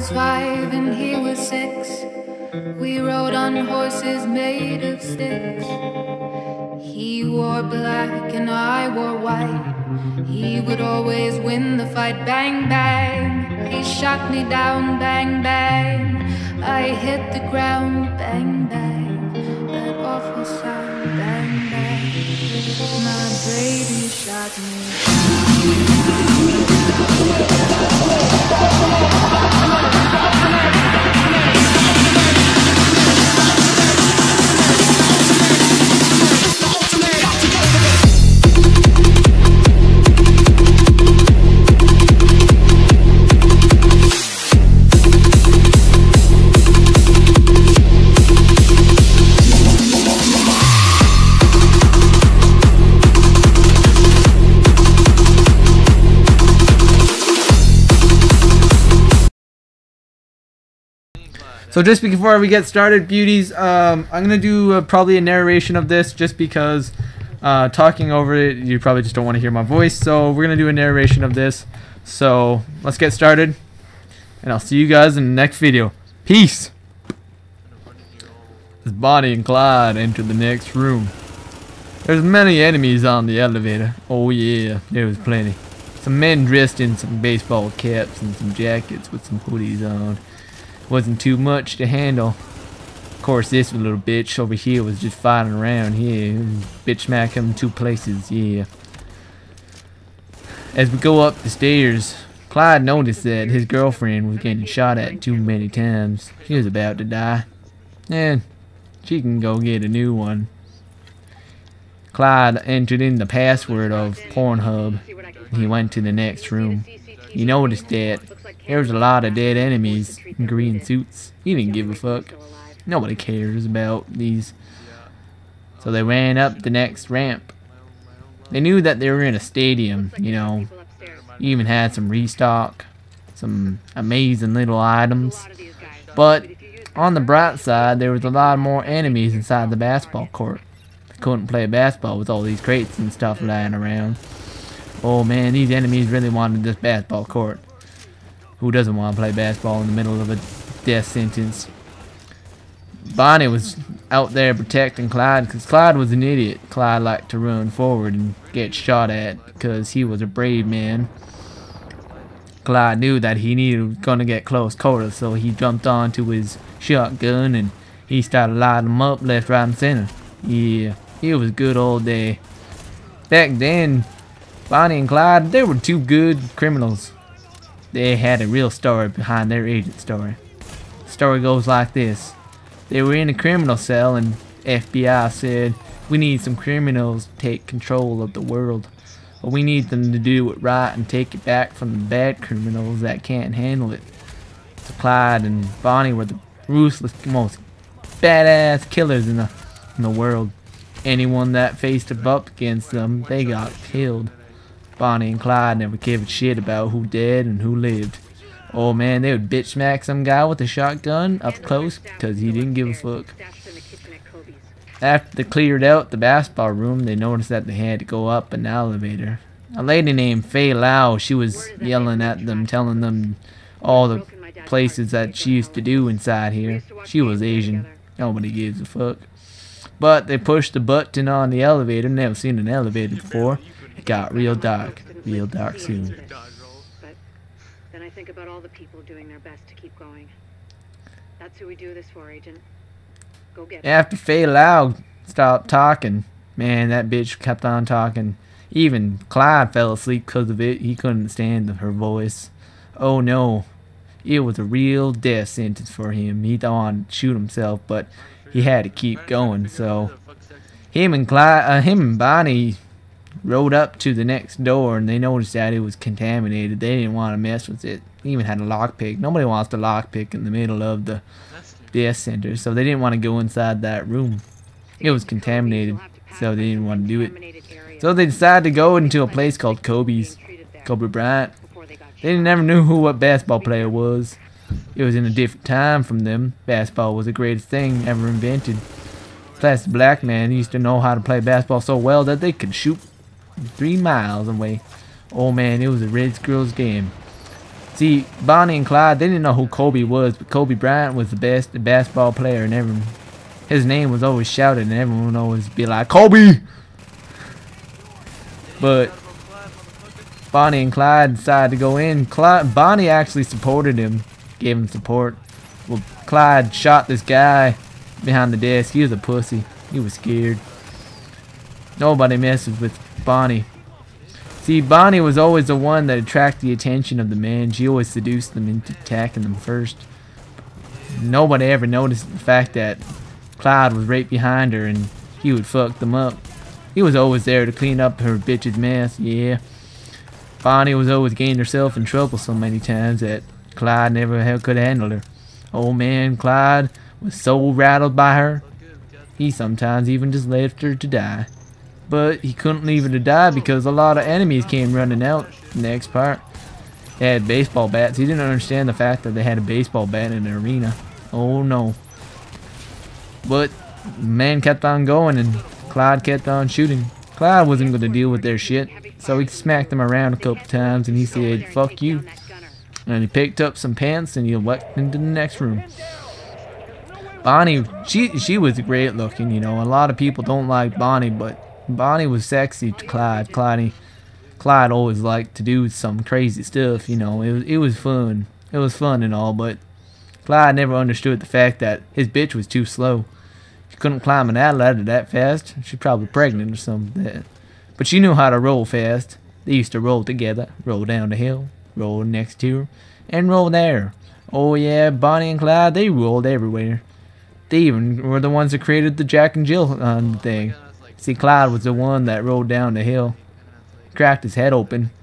was 5 and he was 6. We rode on horses made of sticks. He wore black and I wore white. He would always win the fight. Bang, bang, he shot me down. Bang, bang, I hit the ground. Bang, bang, that awful sound. Bang, bang, my baby shot me So just before we get started, beauties, I'm gonna do probably a narration of this, just because talking over it, you probably just don't want to hear my voice. So we're gonna do a narration of this. So let's get started, and I'll see you guys in the next video. Peace. As Bonnie and Clyde enter the next room, there's many enemies on the elevator. Oh yeah, there was plenty. Some men dressed in some baseball caps and some jackets with some hoodies on. Wasn't too much to handle. Of course, this little bitch over here was just fighting around here. Bitch smack him 2 places, yeah. As we go up the stairs, Clyde noticed that his girlfriend was getting shot at too many times. She was about to die. And she can go get a new one. Clyde entered in the password of Pornhub. He went to the next room. He noticed that there was a lot of dead enemies in green suits. He didn't give a fuck. Nobody cares about these. So they ran up the next ramp. They knew that they were in a stadium, you know. Even had some restock, some amazing little items. But on the bright side, there was a lot more enemies inside the basketball court. They couldn't play basketball with all these crates and stuff lying around. Oh man, these enemies really wanted this basketball court. Who doesn't want to play basketball in the middle of a death sentence? Bonnie was out there protecting Clyde because Clyde was an idiot. Clyde liked to run forward and get shot at because he was a brave man. Clyde knew that he was going to get close quarters, so he jumped onto his shotgun and he started lighting them up left, right, and center. Yeah, it was a good old day. Back then, Bonnie and Clyde, they were 2 good criminals. They had a real story behind their agent story. The story goes like this. They were in a criminal cell and FBI said, we need some criminals to take control of the world. But we need them to do it right and take it back from the bad criminals that can't handle it. So Clyde and Bonnie were the ruthless, most badass killers in the world. Anyone that faced up against them, they got killed. Bonnie and Clyde never gave a shit about who dead and who lived. Oh man, they would bitch smack some guy with a shotgun up close because he didn't give a fuck. After they cleared out the basketball room, they noticed that they had to go up an elevator. A lady named Faye Lau, she was yelling at them, telling them all the places that she used to do inside here. She was Asian. Nobody gives a fuck. But they pushed the button on the elevator. Never seen an elevator before. It got real dark soon. But then I think about all the people doing their best to keep going. That's who we do this for, Agent. Go get it. After Faye Lau stopped talking, man, that bitch kept on talking. Even Clyde fell asleep because of it. He couldn't stand her voice. Oh no, it was a real death sentence for him. He wanted to shoot himself, but he had to keep going. So him and Bonnie rode up to the next door and they noticed that it was contaminated. They didn't want to mess with it. They even had a lockpick. Nobody wants to lockpick in the middle of the death center, so they didn't want to go inside that room. It was contaminated, so they didn't want to do it. So they decided to go into a place called Kobe Bryant. They never knew what basketball player was. It was in a different time from them. Basketball was the greatest thing ever invented. Plus, the black man used to know how to play basketball so well that they could shoot 3 miles away. Oh man, it was a Reds girls game. See, Bonnie and Clyde, they didn't know who Kobe was, but Kobe Bryant was the best basketball player, and everyone, his name was always shouted, and everyone would always be like, Kobe! But Bonnie and Clyde decided to go in. Bonnie actually supported him, gave him support. Well, Clyde shot this guy behind the desk. He was a pussy. He was scared. Nobody messes with Bonnie. See, Bonnie was always the one that attracted the attention of the men. She always seduced them into attacking them first. Nobody ever noticed the fact that Clyde was right behind her and he would fuck them up. He was always there to clean up her bitch's mess, yeah. Bonnie was always getting herself in trouble so many times that Clyde never could handle her. Oh man, Clyde was so rattled by her, he sometimes even just left her to die. But he couldn't leave her to die because a lot of enemies came running out. The next part, they had baseball bats. He didn't understand the fact that they had a baseball bat in the arena. Oh no. But man kept on going and Clyde kept on shooting. Clyde wasn't going to deal with their shit, so he smacked them around a couple times and he said, fuck you. And he picked up some pants and he walked into the next room. Bonnie, she was great looking, you know. A lot of people don't like Bonnie, but Bonnie was sexy to Clyde. Clyde always liked to do some crazy stuff, you know. It was fun. It was fun and all, but Clyde never understood the fact that his bitch was too slow. She couldn't climb an ladder that fast. She's probably pregnant or something. But she knew how to roll fast. They used to roll together, roll down the hill, roll next to her, and roll there. Oh yeah, Bonnie and Clyde, they rolled everywhere. They even were the ones that created the Jack and Jill thing. See, Clyde was the one that rolled down the hill, cracked his head open.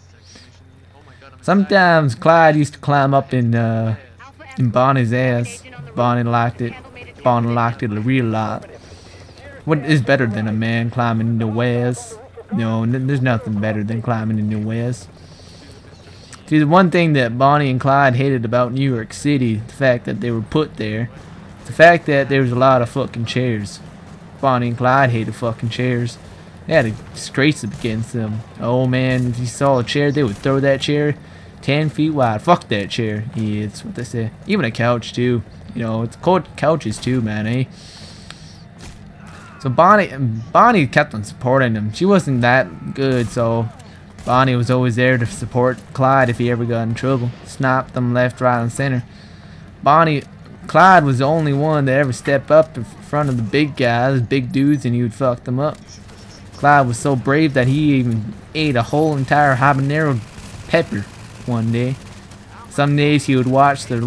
Sometimes Clyde used to climb up in Bonnie's ass. Bonnie liked it. Bonnie liked it a real lot. What is better than a man climbing into Wes? No, there's nothing better than climbing into Wes. See, the one thing that Bonnie and Clyde hated about New York City, the fact that they were put there, the fact that there was a lot of fucking chairs. Bonnie and Clyde hated fucking chairs. They had a disgrace against them. Oh man, if you saw a chair, they would throw that chair 10 feet wide. Fuck that chair. Yeah, that's what they say. Even a couch too. You know, it's called couches too, man, eh? So Bonnie kept on supporting him. She wasn't that good, so Bonnie was always there to support Clyde if he ever got in trouble. Sniped them left, right, and center. Clyde was the only one that ever stepped up in front of the big guys, big dudes, and he would fuck them up. Clyde was so brave that he even ate a whole entire habanero pepper one day. Some days he would watch the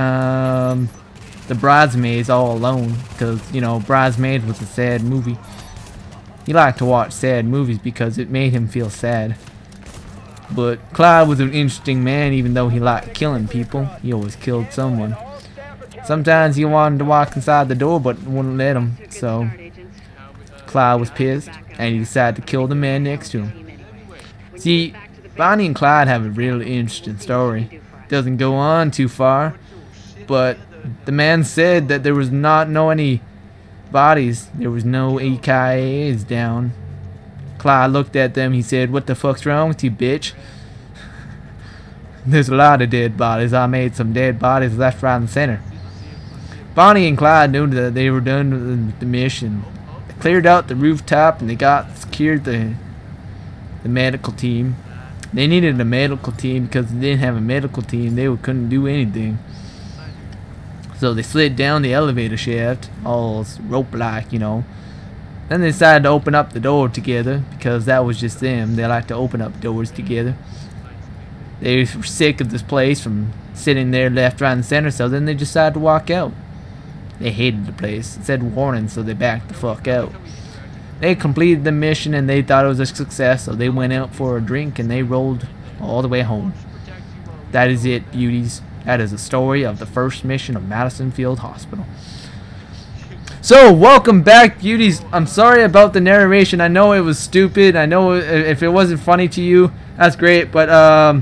Bridesmaids all alone, because, you know, Bridesmaids was a sad movie. He liked to watch sad movies because it made him feel sad. But Clyde was an interesting man, even though he liked killing people. He always killed someone. Sometimes he wanted to walk inside the door, but wouldn't let him, so Clyde was pissed, and he decided to kill the man next to him. See, Bonnie and Clyde have a really interesting story. Doesn't go on too far, but the man said that there was any bodies. There was no AKAs down. Clyde looked at them. He said, "What the fuck's wrong with you, bitch? There's a lot of dead bodies. I made some dead bodies left, right, and center." Bonnie and Clyde knew that they were done with the mission. They cleared out the rooftop and they secured the medical team. They needed a medical team because they didn't have a medical team. They couldn't do anything. So they slid down the elevator shaft, all rope-like, you know. Then they decided to open up the door together because that was just them. They like to open up doors together. They were sick of this place from sitting there left, right, and center, so then they decided to walk out. They hated the place. It said warning, so they backed the fuck out. They completed the mission and they thought it was a success, so they went out for a drink and they rolled all the way home. That is it, beauties. That is the story of the first mission of Madison Field Hospital. So, welcome back, beauties. I'm sorry about the narration. I know it was stupid. I know if it wasn't funny to you, that's great, but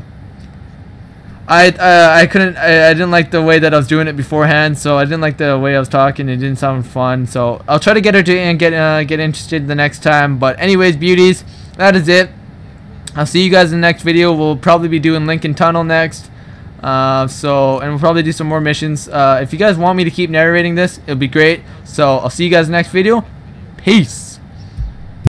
I didn't like the way that I was doing it beforehand, so I didn't like the way I was talking. It didn't sound fun, so I'll try to get her to and get interested the next time. But anyways, beauties, that is it. I'll see you guys in the next video. We'll probably be doing Lincoln Tunnel next. And we'll probably do some more missions. If you guys want me to keep narrating this, it'll be great. So I'll see you guys in the next video. Peace.